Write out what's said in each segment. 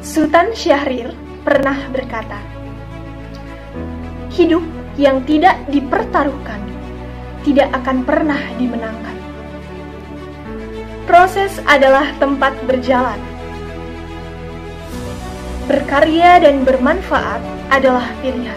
Sultan Syahrir pernah berkata, "Hidup yang tidak dipertaruhkan tidak akan pernah dimenangkan. Proses adalah tempat berjalan. Berkarya dan bermanfaat adalah pilihan.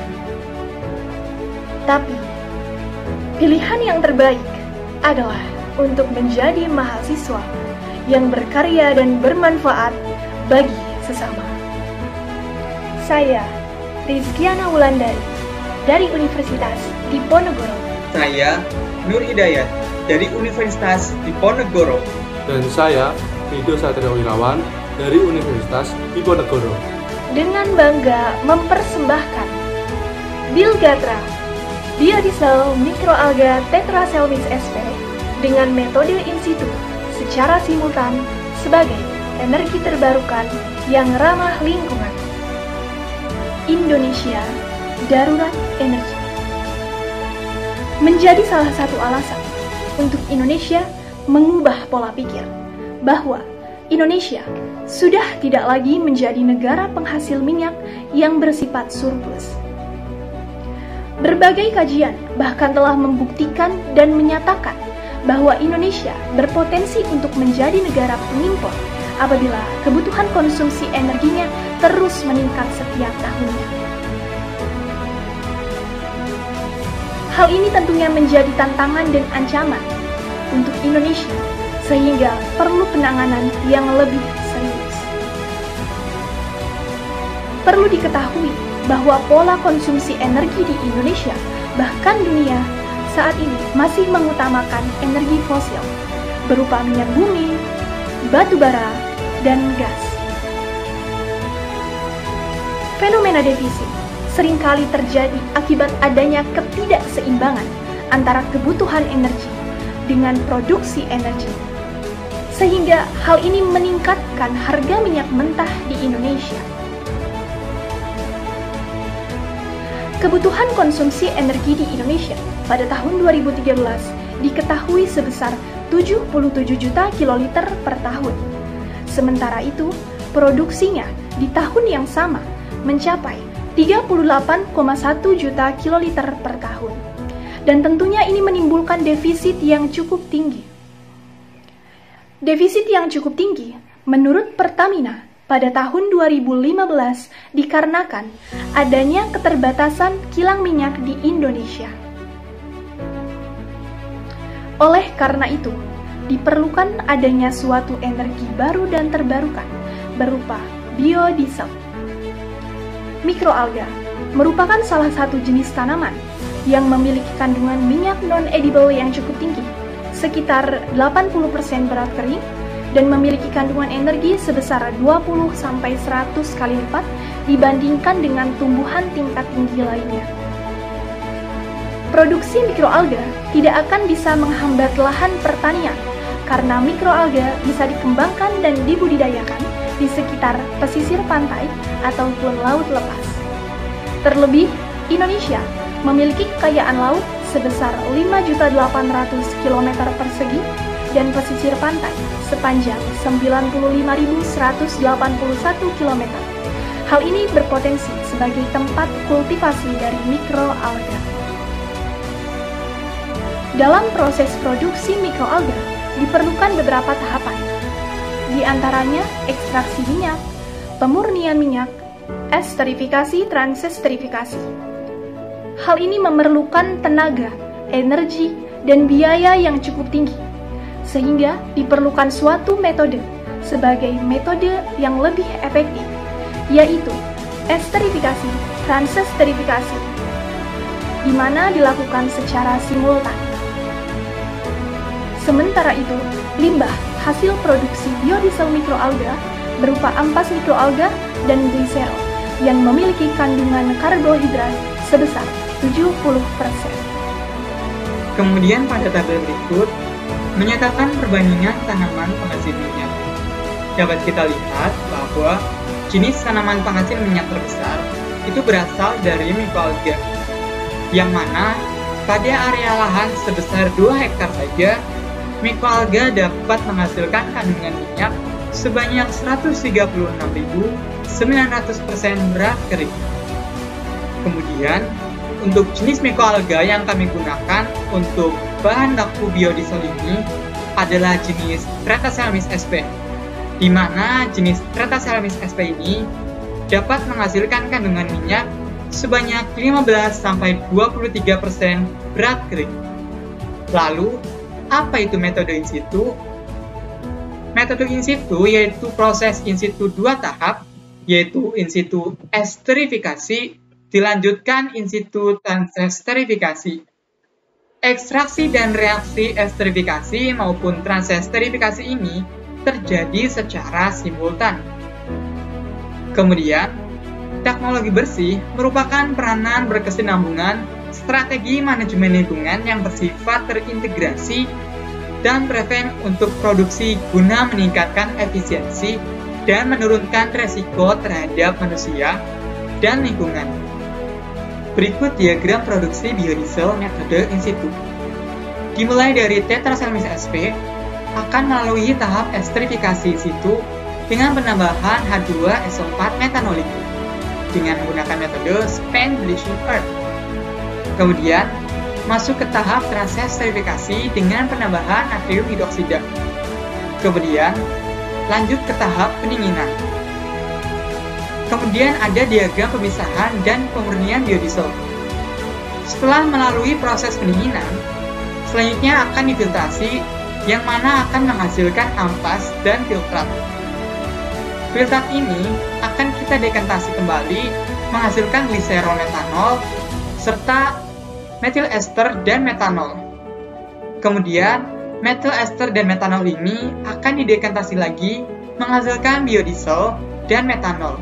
Tapi, pilihan yang terbaik adalah untuk menjadi mahasiswa yang berkarya dan bermanfaat bagi sesama." Saya, Rizkiana Wulandari, dari Universitas Diponegoro. Saya, Nur Hidayat, dari Universitas Diponegoro. Dan saya, Rido Satrio Wirawan, dari Universitas Diponegoro. Dengan bangga mempersembahkan Bilgatra, biodiesel mikroalga Tetraselmis sp dengan metode in situ secara simultan sebagai energi terbarukan yang ramah lingkungan. Indonesia Darurat Energi menjadi salah satu alasan untuk Indonesia mengubah pola pikir bahwa Indonesia sudah tidak lagi menjadi negara penghasil minyak yang bersifat surplus. Berbagai kajian bahkan telah membuktikan dan menyatakan bahwa Indonesia berpotensi untuk menjadi negara pengimpor apabila kebutuhan konsumsi energinya terus meningkat setiap tahunnya. Hal ini tentunya menjadi tantangan dan ancaman untuk Indonesia, sehingga perlu penanganan yang lebih serius. Perlu diketahui bahwa pola konsumsi energi di Indonesia, bahkan dunia, saat ini masih mengutamakan energi fosil, berupa minyak bumi, batu bara, dan gas. Fenomena defisit seringkali terjadi akibat adanya ketidakseimbangan antara kebutuhan energi dengan produksi energi, sehingga hal ini meningkatkan harga minyak mentah di Indonesia. Kebutuhan konsumsi energi di Indonesia pada tahun 2013 diketahui sebesar 77 juta kiloliter per tahun. Sementara itu, produksinya di tahun yang sama mencapai 38,1 juta kiloliter per tahun. Dan tentunya ini menimbulkan defisit yang cukup tinggi. Defisit yang cukup tinggi menurut Pertamina pada tahun 2015 dikarenakan adanya keterbatasan kilang minyak di Indonesia. Oleh karena itu, diperlukan adanya suatu energi baru dan terbarukan berupa biodiesel. Mikroalga merupakan salah satu jenis tanaman yang memiliki kandungan minyak non-edible yang cukup tinggi, sekitar 80% berat kering, dan memiliki kandungan energi sebesar 20-100 kali lipat dibandingkan dengan tumbuhan tingkat tinggi lainnya. Produksi mikroalga tidak akan bisa menghambat lahan pertanian karena mikroalga bisa dikembangkan dan dibudidayakan di sekitar pesisir pantai ataupun laut lepas. Terlebih, Indonesia memiliki kekayaan laut sebesar 5.800 km persegi dan pesisir pantai sepanjang 95.181 km. Hal ini berpotensi sebagai tempat kultivasi dari mikroalga. Dalam proses produksi mikroalga diperlukan beberapa tahapan, di antaranya ekstraksi minyak, pemurnian minyak, esterifikasi, transesterifikasi. Hal ini memerlukan tenaga, energi, dan biaya yang cukup tinggi, sehingga diperlukan suatu metode sebagai metode yang lebih efektif, yaitu esterifikasi, transesterifikasi, di mana dilakukan secara simultan. Sementara itu, limbah hasil produksi biodiesel mikroalga berupa ampas mikroalga dan gliserol yang memiliki kandungan karbohidrat sebesar 70%. Kemudian pada tabel berikut menyatakan perbandingan tanaman penghasil minyak. Dapat kita lihat bahwa jenis tanaman penghasil minyak terbesar itu berasal dari mikroalga, yang mana pada area lahan sebesar 2 hektar saja, mikroalga dapat menghasilkan kandungan minyak sebanyak 136.000 900% berat kering. Kemudian, untuk jenis mikroalga yang kami gunakan untuk bahan baku biodiesel ini adalah jenis Tretaselmis sp, di mana jenis Tretaselmis sp ini dapat menghasilkan kandungan minyak sebanyak 15-23% berat kering. Lalu, apa itu metode in situ? Metode in situ yaitu proses in situ 2 tahap, yaitu in situ esterifikasi, dilanjutkan in situ transesterifikasi. Ekstraksi dan reaksi esterifikasi maupun transesterifikasi ini terjadi secara simultan. Kemudian, teknologi bersih merupakan peranan berkesinambungan strategi manajemen lingkungan yang bersifat terintegrasi dan preven untuk produksi guna meningkatkan efisiensi dan menurunkan resiko terhadap manusia dan lingkungan. Berikut diagram produksi biodiesel metode in situ. Dimulai dari Tretaselmis sp akan melalui tahap esterifikasi in situ dengan penambahan H2SO4 metanolik dengan menggunakan metode spent bleaching earth. Kemudian, masuk ke tahap transesterifikasi dengan penambahan natrium hidroksida. Kemudian, lanjut ke tahap pendinginan. Kemudian ada diagram pemisahan dan pemurnian biodiesel. Setelah melalui proses pendinginan, selanjutnya akan difiltrasi yang mana akan menghasilkan ampas dan filtrat. Filtrat ini akan kita dekantasi kembali menghasilkan gliserol metanol serta metil ester dan metanol. Kemudian, metil ester dan metanol ini akan didekantasi lagi menghasilkan biodiesel dan metanol.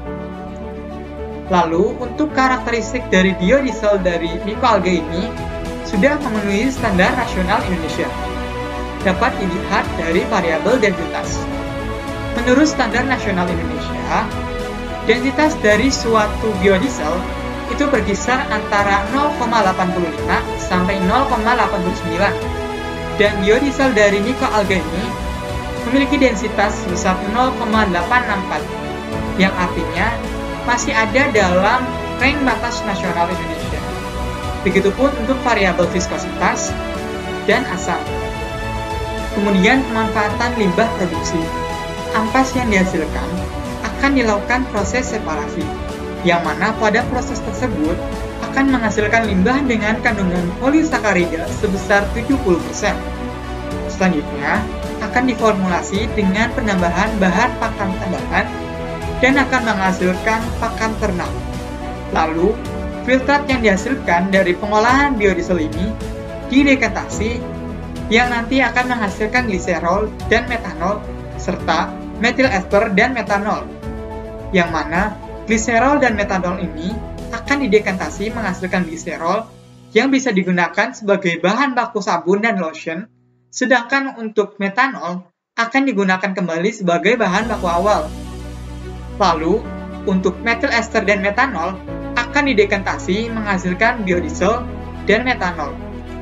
Lalu, untuk karakteristik dari biodiesel dari mikroalga ini sudah memenuhi standar nasional Indonesia. Dapat dilihat dari variabel densitas. Menurut standar nasional Indonesia, densitas dari suatu biodiesel itu berkisar antara 0,85 sampai 0,89 dan biodiesel dari mikroalga ini memiliki densitas sebesar 0,864 yang artinya masih ada dalam range batas nasional Indonesia. Begitupun untuk variabel viskositas dan asam. Kemudian pemanfaatan limbah produksi. Ampas yang dihasilkan akan dilakukan proses separasi, yang mana pada proses tersebut akan menghasilkan limbah dengan kandungan polisakarida sebesar 70%. Selanjutnya, akan diformulasi dengan penambahan bahan pakan tambahan dan akan menghasilkan pakan ternak. Lalu, filtrat yang dihasilkan dari pengolahan biodiesel ini didekantasi yang nanti akan menghasilkan gliserol dan metanol serta metil ester dan metanol, yang mana gliserol dan metanol ini akan didekantasi menghasilkan gliserol yang bisa digunakan sebagai bahan baku sabun dan lotion, sedangkan untuk metanol akan digunakan kembali sebagai bahan baku awal. Lalu, untuk metil ester dan metanol akan didekantasi menghasilkan biodiesel dan metanol.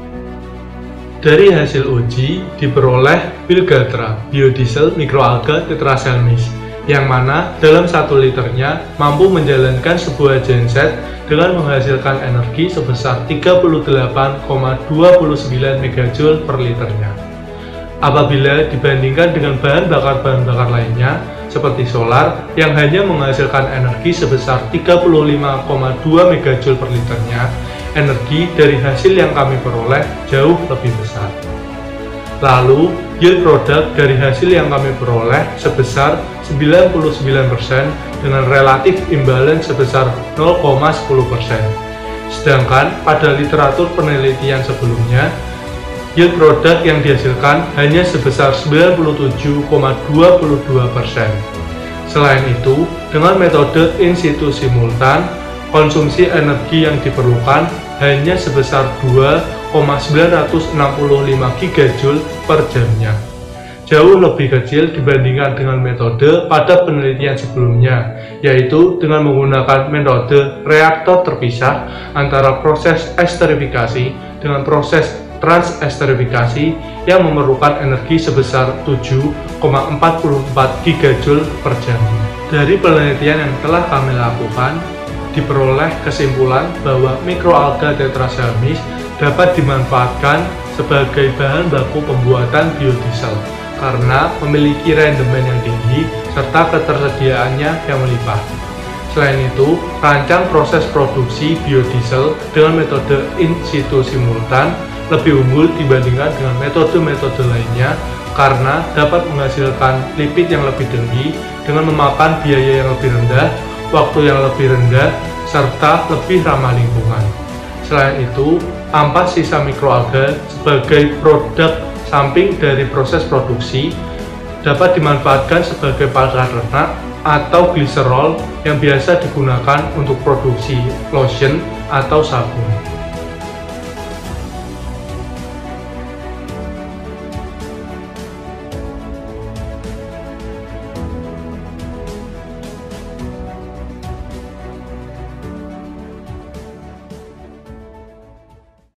Dari hasil uji diperoleh Pilgatra biodiesel mikroalga Tretaselmis, yang mana dalam 1 liternya mampu menjalankan sebuah genset dengan menghasilkan energi sebesar 38,29 MJ per liternya. Apabila dibandingkan dengan bahan bakar lainnya, seperti solar yang hanya menghasilkan energi sebesar 35,2 MJ per liternya, energi dari hasil yang kami peroleh jauh lebih besar. Lalu, yield produk dari hasil yang kami peroleh sebesar 99% dengan relatif imbalance sebesar 0,10%. Sedangkan pada literatur penelitian sebelumnya, yield produk yang dihasilkan hanya sebesar 97,22%. Selain itu, dengan metode in situ simultan, konsumsi energi yang diperlukan hanya sebesar 2,965 GJ per jamnya. Jauh lebih kecil dibandingkan dengan metode pada penelitian sebelumnya, yaitu dengan menggunakan metode reaktor terpisah antara proses esterifikasi dengan proses transesterifikasi yang memerlukan energi sebesar 7,44 gigajoule per jam. Dari penelitian yang telah kami lakukan, diperoleh kesimpulan bahwa mikroalga tetraselmis dapat dimanfaatkan sebagai bahan baku pembuatan biodiesel karena memiliki rendemen yang tinggi serta ketersediaannya yang melimpah. Selain itu, rancang proses produksi biodiesel dengan metode in situ simultan lebih unggul dibandingkan dengan metode-metode lainnya karena dapat menghasilkan lipid yang lebih tinggi dengan memakan biaya yang lebih rendah, waktu yang lebih rendah, serta lebih ramah lingkungan. Selain itu, ampas sisa mikroalga sebagai produk samping dari proses produksi dapat dimanfaatkan sebagai pakan ternak atau gliserol yang biasa digunakan untuk produksi lotion atau sabun.